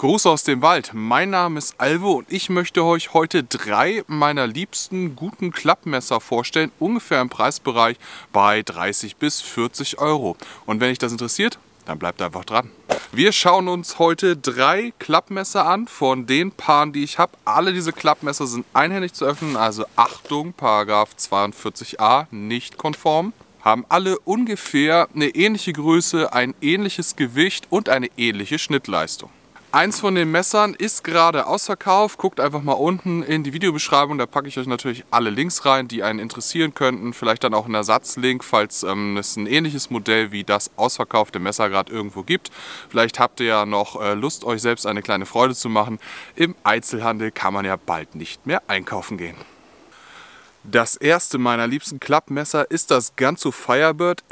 Gruß aus dem Wald, mein Name ist Alvo und ich möchte euch heute 3 meiner liebsten guten Klappmesser vorstellen, ungefähr im Preisbereich bei 30 bis 40 Euro. Und wenn euch das interessiert, dann bleibt einfach dran. Wir schauen uns heute 3 Klappmesser an von den Paaren, die ich habe. Alle diese Klappmesser sind einhändig zu öffnen, also Achtung, Paragraph 42a, nicht konform. Haben alle ungefähr eine ähnliche Größe, ein ähnliches Gewicht und eine ähnliche Schnittleistung. Eins von den Messern ist gerade ausverkauft. Guckt einfach mal unten in die Videobeschreibung, da packe ich euch natürlich alle Links rein, die einen interessieren könnten. Vielleicht dann auch einen Ersatzlink, falls es ein ähnliches Modell wie das ausverkaufte Messer gerade irgendwo gibt. Vielleicht habt ihr ja noch Lust, euch selbst eine kleine Freude zu machen. Im Einzelhandel kann man ja bald nicht mehr einkaufen gehen. Das erste meiner liebsten Klappmesser ist das Ganzo Firebird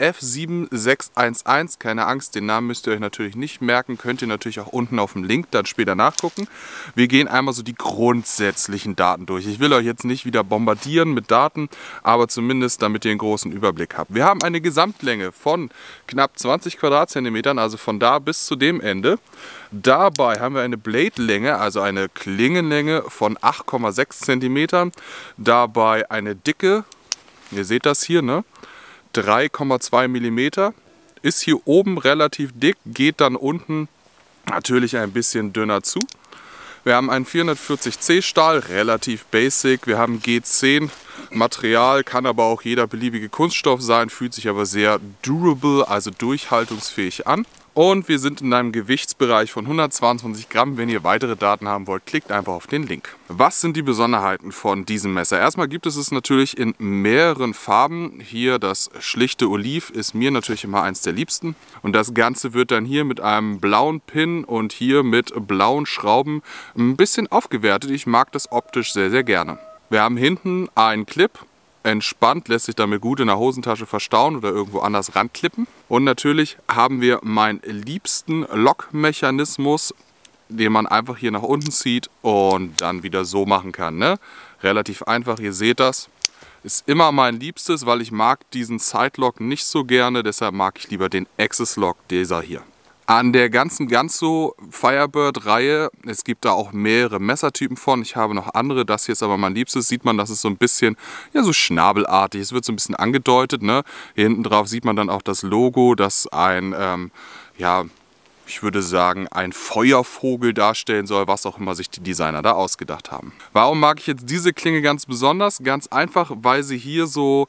F7611. Keine Angst, den Namen müsst ihr euch natürlich nicht merken. Könnt ihr natürlich auch unten auf dem Link dann später nachgucken. Wir gehen einmal so die grundsätzlichen Daten durch. Ich will euch jetzt nicht wieder bombardieren mit Daten, aber zumindest damit ihr einen großen Überblick habt. Wir haben eine Gesamtlänge von knapp 20 Quadratzentimetern, also von da bis zu dem Ende. Dabei haben wir eine Blade-Länge, also eine Klingenlänge von 8,6 cm. Dabei eine Dicke, ihr seht das hier, ne? 3,2 mm. Ist hier oben relativ dick, geht dann unten natürlich ein bisschen dünner zu. Wir haben einen 440C Stahl, relativ basic. Wir haben G10 Material, kann aber auch jeder beliebige Kunststoff sein, fühlt sich aber sehr durable, also durchhaltungsfähig an. Und wir sind in einem Gewichtsbereich von 122 Gramm. Wenn ihr weitere Daten haben wollt, klickt einfach auf den Link. Was sind die Besonderheiten von diesem Messer? Erstmal gibt es natürlich in mehreren Farben. Hier das schlichte Oliv ist mir natürlich immer eins der liebsten. Und das Ganze wird dann hier mit einem blauen Pin und hier mit blauen Schrauben ein bisschen aufgewertet. Ich mag das optisch sehr, sehr gerne. Wir haben hinten einen Clip. Entspannt, lässt sich damit gut in der Hosentasche verstauen oder irgendwo anders ranklippen. Und natürlich haben wir meinen liebsten Lockmechanismus, den man einfach hier nach unten zieht und dann wieder so machen kann. Ne? Relativ einfach, ihr seht das. Ist immer mein Liebstes, weil ich mag diesen Sidelock nicht so gerne, deshalb mag ich lieber den Axis Lock, dieser hier. An der ganzen Ganzo Firebird Reihe, es gibt da auch mehrere Messertypen von, ich habe noch andere, das hier ist aber mein liebstes, sieht man, das ist so ein bisschen, ja, so schnabelartig, es wird so ein bisschen angedeutet, ne? Hier hinten drauf sieht man dann auch das Logo, das ein, ja, ich würde sagen, ein Feuervogel darstellen soll, was auch immer sich die Designer da ausgedacht haben. Warum mag ich jetzt diese Klinge ganz besonders? Ganz einfach, weil sie hier so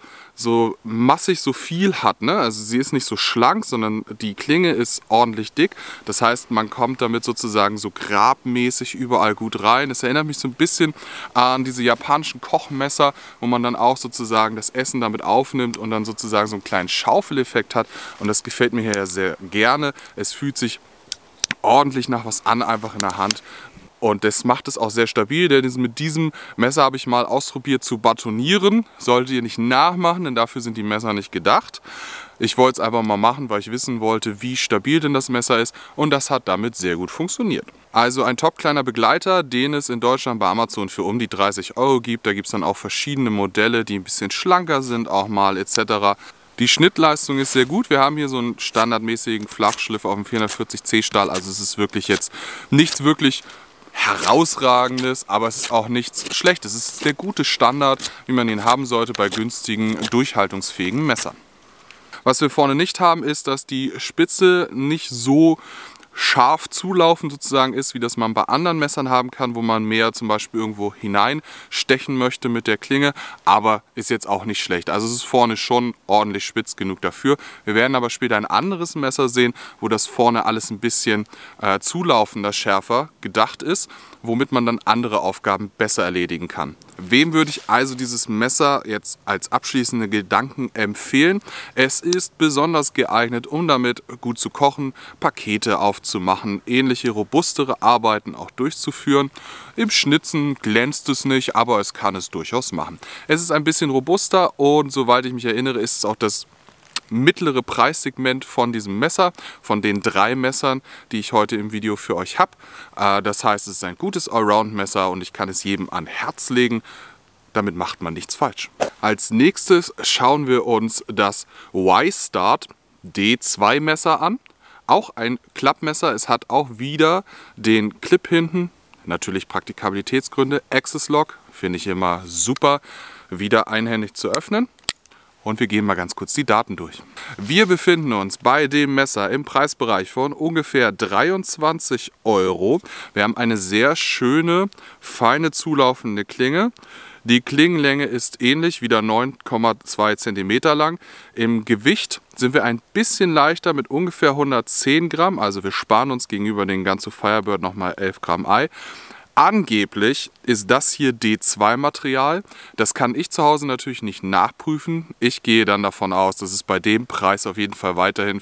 massig so viel hat. Ne? Also sie ist nicht so schlank, sondern die Klinge ist ordentlich dick. Das heißt, man kommt damit sozusagen so grabmäßig überall gut rein. Es erinnert mich so ein bisschen an diese japanischen Kochmesser, wo man dann auch sozusagen das Essen damit aufnimmt und dann sozusagen so einen kleinen Schaufeleffekt hat. Und das gefällt mir hier sehr gerne. Es fühlt sich ordentlich nach was an, einfach in der Hand. Und das macht es auch sehr stabil, denn mit diesem Messer habe ich mal ausprobiert zu batonieren. Solltet ihr nicht nachmachen, denn dafür sind die Messer nicht gedacht. Ich wollte es einfach mal machen, weil ich wissen wollte, wie stabil denn das Messer ist. Und das hat damit sehr gut funktioniert. Also ein top kleiner Begleiter, den es in Deutschland bei Amazon für um die 30 Euro gibt. Da gibt es dann auch verschiedene Modelle, die ein bisschen schlanker sind auch mal etc. Die Schnittleistung ist sehr gut. Wir haben hier so einen standardmäßigen Flachschliff auf dem 440C Stahl. Also es ist wirklich jetzt nichts wirklich herausragendes, aber es ist auch nichts Schlechtes. Es ist der gute Standard, wie man ihn haben sollte bei günstigen, durchhaltungsfähigen Messern. Was wir vorne nicht haben, ist, dass die Spitze nicht so scharf zulaufend sozusagen ist, wie das man bei anderen Messern haben kann, wo man mehr zum Beispiel irgendwo hineinstechen möchte mit der Klinge, aber ist jetzt auch nicht schlecht. Also es ist vorne schon ordentlich spitz genug dafür. Wir werden aber später ein anderes Messer sehen, wo das vorne alles ein bisschen zulaufender, schärfer gedacht ist, womit man dann andere Aufgaben besser erledigen kann. Wem würde ich also dieses Messer jetzt als abschließende Gedanken empfehlen? Es ist besonders geeignet, um damit gut zu kochen, Pakete aufzumachen, ähnliche robustere Arbeiten auch durchzuführen. Im Schnitzen glänzt es nicht, aber es kann es durchaus machen. Es ist ein bisschen robuster und soweit ich mich erinnere, ist es auch das mittlere Preissegment von diesem Messer, von den 3 Messern, die ich heute im Video für euch habe. Das heißt, es ist ein gutes Allround-Messer und ich kann es jedem an Herz legen. Damit macht man nichts falsch. Als nächstes schauen wir uns das Y-Start D2 Messer an. auch ein Klappmesser. Es hat auch wieder den Clip hinten. Natürlich Praktikabilitätsgründe. Access Lock finde ich immer super, wieder einhändig zu öffnen. Und wir gehen mal ganz kurz die Daten durch. Wir befinden uns bei dem Messer im Preisbereich von ungefähr 23 €. Wir haben eine sehr schöne, feine zulaufende Klinge. Die Klingenlänge ist ähnlich, wieder 9,2 cm lang. Im Gewicht sind wir ein bisschen leichter mit ungefähr 110 Gramm. Also wir sparen uns gegenüber den Gunzo Firebird nochmal 11 Gramm Ei. Angeblich ist das hier D2-Material. Das kann ich zu Hause natürlich nicht nachprüfen. Ich gehe dann davon aus, dass es bei dem Preis auf jeden Fall weiterhin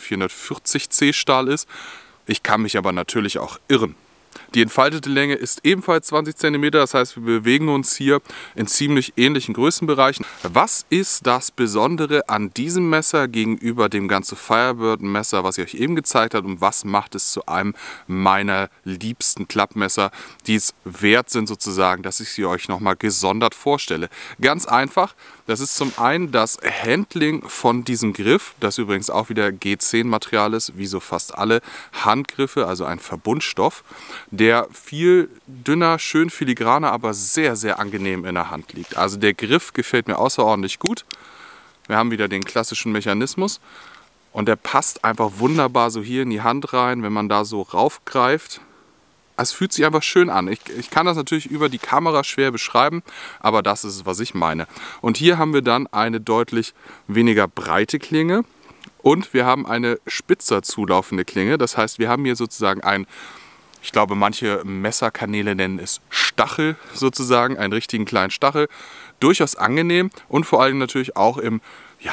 440C Stahl ist. Ich kann mich aber natürlich auch irren. Die entfaltete Länge ist ebenfalls 20 cm, das heißt, wir bewegen uns hier in ziemlich ähnlichen Größenbereichen. Was ist das Besondere an diesem Messer gegenüber dem Gunzo Firebird Messer, was ich euch eben gezeigt habe, und was macht es zu einem meiner liebsten Klappmesser, die es wert sind sozusagen, dass ich sie euch nochmal gesondert vorstelle? Ganz einfach, das ist zum einen das Handling von diesem Griff, das übrigens auch wieder G10 Material ist, wie so fast alle Handgriffe, also ein Verbundstoff, der viel dünner, schön filigraner, aber sehr, sehr angenehm in der Hand liegt. Also der Griff gefällt mir außerordentlich gut. Wir haben wieder den klassischen Mechanismus und der passt einfach wunderbar so hier in die Hand rein, wenn man da so raufgreift. Es fühlt sich einfach schön an. Ich kann das natürlich über die Kamera schwer beschreiben, aber das ist es, was ich meine. Und hier haben wir dann eine deutlich weniger breite Klinge und wir haben eine spitzer zulaufende Klinge. Das heißt, wir haben hier sozusagen ein, ich glaube, manche Messerkanäle nennen es Stachel sozusagen, einen richtigen kleinen Stachel. Durchaus angenehm und vor allem natürlich auch im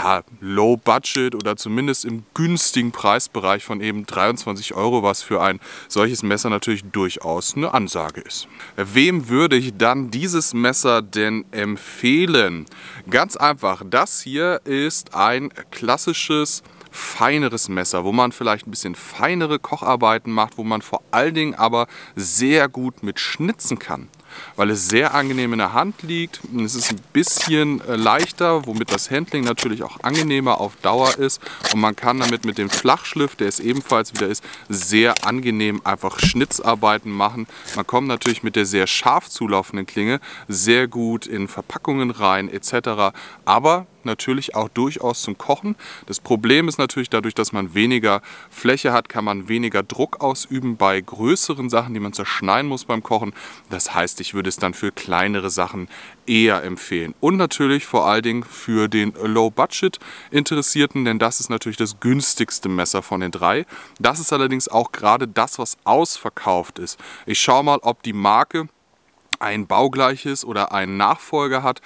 Low Budget oder zumindest im günstigen Preisbereich von eben 23 €, was für ein solches Messer natürlich durchaus eine Ansage ist. Wem würde ich dann dieses Messer denn empfehlen? Ganz einfach, das hier ist ein klassisches feineres Messer, wo man vielleicht ein bisschen feinere Kocharbeiten macht, wo man vor allen Dingen aber sehr gut mit schnitzen kann, weil es sehr angenehm in der Hand liegt. Es ist ein bisschen leichter, womit das Handling natürlich auch angenehmer auf Dauer ist und man kann damit mit dem Flachschliff, der es ebenfalls wieder ist, sehr angenehm einfach Schnitzarbeiten machen. Man kommt natürlich mit der sehr scharf zulaufenden Klinge sehr gut in Verpackungen rein etc., aber natürlich auch durchaus zum Kochen. Das Problem ist natürlich, dadurch, dass man weniger Fläche hat, kann man weniger Druck ausüben bei größeren Sachen, die man zerschneiden muss beim Kochen. Das heißt, ich würde es dann für kleinere Sachen eher empfehlen. Und natürlich vor allen Dingen für den Low-Budget-Interessierten, denn das ist natürlich das günstigste Messer von den drei. Das ist allerdings auch gerade das, was ausverkauft ist. Ich schaue mal, ob die Marke ein baugleiches oder einen Nachfolger hat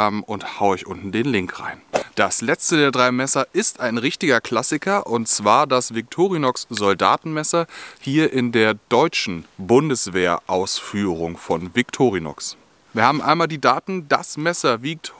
und haue euch unten den Link rein. Das letzte der drei Messer ist ein richtiger Klassiker und zwar das Victorinox Soldatenmesser hier in der deutschen Bundeswehrausführung von Victorinox. Wir haben einmal die Daten, das Messer wiegt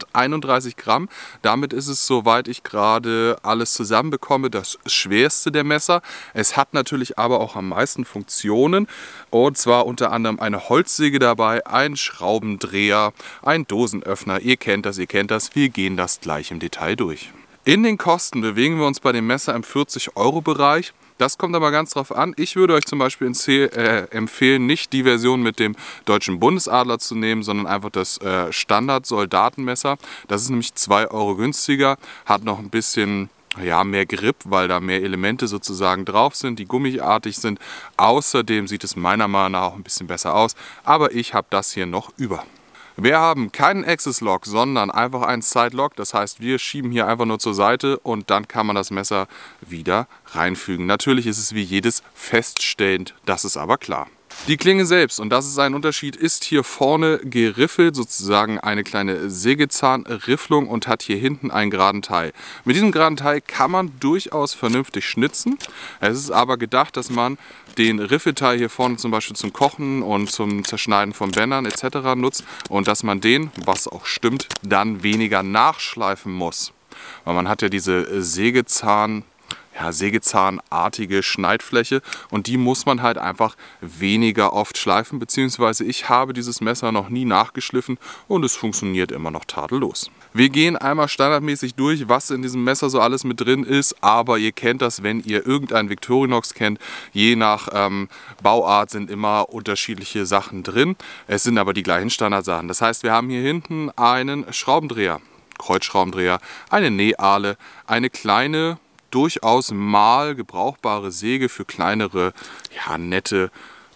131 Gramm. Damit ist es, soweit ich gerade alles zusammenbekomme, das schwerste der Messer. Es hat natürlich aber auch am meisten Funktionen. Und zwar unter anderem eine Holzsäge dabei, ein Schraubendreher, ein Dosenöffner. Ihr kennt das, wir gehen das gleich im Detail durch. In den Kosten bewegen wir uns bei dem Messer im 40 € Bereich. Das kommt aber ganz drauf an. Ich würde euch zum Beispiel empfehlen, nicht die Version mit dem deutschen Bundesadler zu nehmen, sondern einfach das Standard-Soldatenmesser. Das ist nämlich 2 € günstiger, hat noch ein bisschen mehr Grip, weil da mehr Elemente sozusagen drauf sind, die gummiartig sind. Außerdem sieht es meiner Meinung nach auch ein bisschen besser aus, aber ich habe das hier noch über. Wir haben keinen Access Lock, sondern einfach einen Side Lock. Das heißt, wir schieben hier einfach nur zur Seite und dann kann man das Messer wieder reinfügen. Natürlich ist es wie jedes feststellend, das ist aber klar. Die Klinge selbst, und das ist ein Unterschied, ist hier vorne geriffelt, sozusagen eine kleine Sägezahnrifflung und hat hier hinten einen geraden Teil. Mit diesem geraden Teil kann man durchaus vernünftig schnitzen. Es ist aber gedacht, dass man den Riffelteil hier vorne zum Beispiel zum Kochen und zum Zerschneiden von Bändern etc. nutzt und dass man den, was auch stimmt, dann weniger nachschleifen muss. Weil man hat ja diese Sägezahn ja, sägezahnartige Schneidfläche und die muss man halt einfach weniger oft schleifen, beziehungsweise ich habe dieses Messer noch nie nachgeschliffen und es funktioniert immer noch tadellos. Wir gehen einmal standardmäßig durch, was in diesem Messer so alles mit drin ist, aber ihr kennt das, wenn ihr irgendein Victorinox kennt, je nach Bauart sind immer unterschiedliche Sachen drin. Es sind aber die gleichen Standardsachen. Das heißt, wir haben hier hinten einen Schraubendreher, Kreuzschraubendreher, eine Nähahle, eine kleine, durchaus mal gebrauchbare Säge für kleinere, ja, nette,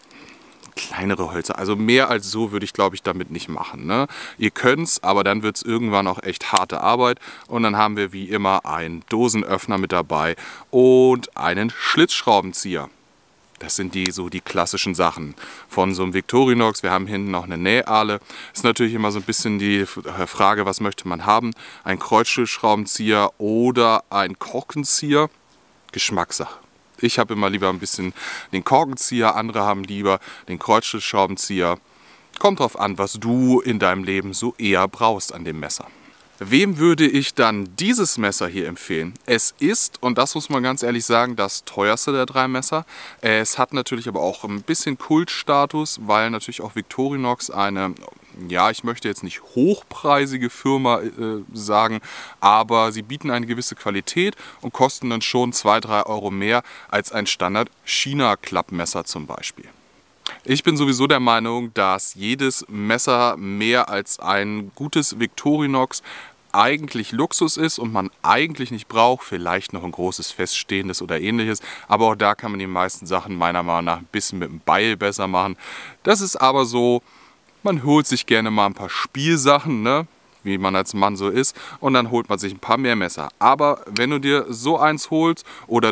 kleinere Hölzer. Also mehr als so würde ich, glaube ich, damit nicht machen, ne? Ihr könnt es, aber dann wird es irgendwann auch echt harte Arbeit. Und dann haben wir wie immer einen Dosenöffner mit dabei und einen Schlitzschraubenzieher. Das sind die klassischen Sachen von so einem Victorinox. Wir haben hinten noch eine Nähahle. Ist natürlich immer so ein bisschen die Frage, was möchte man haben? Ein Kreuzschlitzschraubenzieher oder ein Korkenzieher? Geschmackssache. Ich habe immer lieber ein bisschen den Korkenzieher, andere haben lieber den Kreuzschlitzschraubenzieher. Kommt drauf an, was du in deinem Leben so eher brauchst an dem Messer. Wem würde ich dann dieses Messer hier empfehlen? Es ist, und das muss man ganz ehrlich sagen, das teuerste der 3 Messer. Es hat natürlich aber auch ein bisschen Kultstatus, weil natürlich auch Victorinox eine, ja, ich möchte jetzt nicht hochpreisige Firma sagen, aber sie bieten eine gewisse Qualität und kosten dann schon 2-3 Euro mehr als ein Standard-China-Klappmesser zum Beispiel. Ich bin sowieso der Meinung, dass jedes Messer mehr als ein gutes Victorinox eigentlich Luxus ist und man eigentlich nicht braucht, vielleicht noch ein großes feststehendes oder ähnliches, aber auch da kann man die meisten Sachen meiner Meinung nach ein bisschen mit dem Beil besser machen. Das ist aber so, man holt sich gerne mal ein paar Spielsachen, ne? Wie man als Mann so ist, und dann holt man sich ein paar mehr Messer. Aber wenn du dir so eins holst oder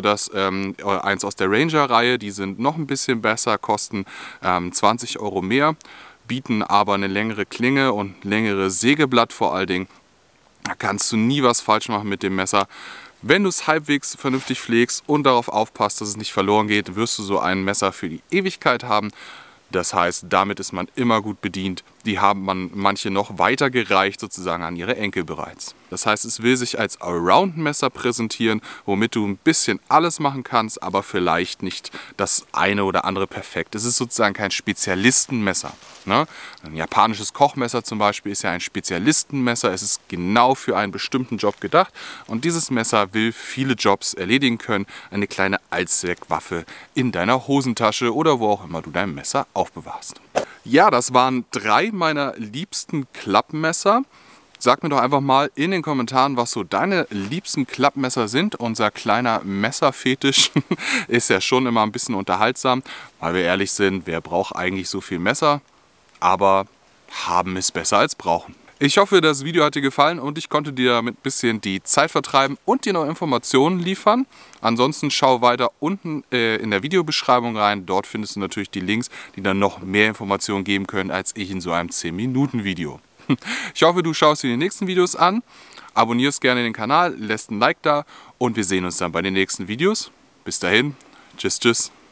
eins aus der Ranger-Reihe, die sind noch ein bisschen besser, kosten 20 Euro mehr, bieten aber eine längere Klinge und längere Sägeblatt vor allen Dingen. Da kannst du nie was falsch machen mit dem Messer. Wenn du es halbwegs vernünftig pflegst und darauf aufpasst, dass es nicht verloren geht, wirst du so ein Messer für die Ewigkeit haben. Das heißt, damit ist man immer gut bedient. Die haben manche noch weitergereicht sozusagen an ihre Enkel bereits. Das heißt, es will sich als Allround-Messer präsentieren, womit du ein bisschen alles machen kannst, aber vielleicht nicht das eine oder andere perfekt. Es ist sozusagen kein Spezialistenmesser, ne? Ein japanisches Kochmesser zum Beispiel ist ja ein Spezialistenmesser. Es ist genau für einen bestimmten Job gedacht und dieses Messer will viele Jobs erledigen können. Eine kleine Allzweckwaffe in deiner Hosentasche oder wo auch immer du dein Messer aufbewahrst. Ja, das waren 3 meiner liebsten Klappmesser. Sag mir doch einfach mal in den Kommentaren, was so deine liebsten Klappmesser sind. Unser kleiner Messerfetisch ist ja schon immer ein bisschen unterhaltsam, weil wir ehrlich sind, wer braucht eigentlich so viel Messer? Aber haben ist besser als brauchen. Ich hoffe, das Video hat dir gefallen und ich konnte dir damit ein bisschen die Zeit vertreiben und dir noch Informationen liefern. Ansonsten schau weiter unten in der Videobeschreibung rein. Dort findest du natürlich die Links, die dann noch mehr Informationen geben können als ich in so einem 10-Minuten-Video. Ich hoffe, du schaust dir die nächsten Videos an, abonnierst gerne den Kanal, lässt ein Like da und wir sehen uns dann bei den nächsten Videos. Bis dahin, tschüss, tschüss.